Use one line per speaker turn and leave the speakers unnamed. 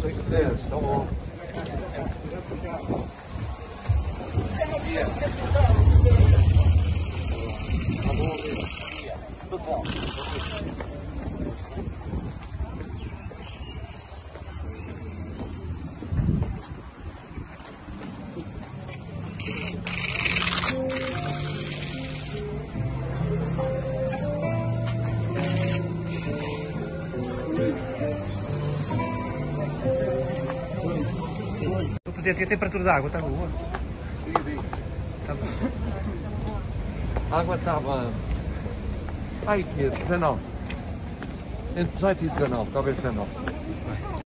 Sucesso, tá bom.
Podia ter a temperatura da água, está boa. Tá bom.
A água estava. Ai, que 19. Entre 18 e 19, talvez 19.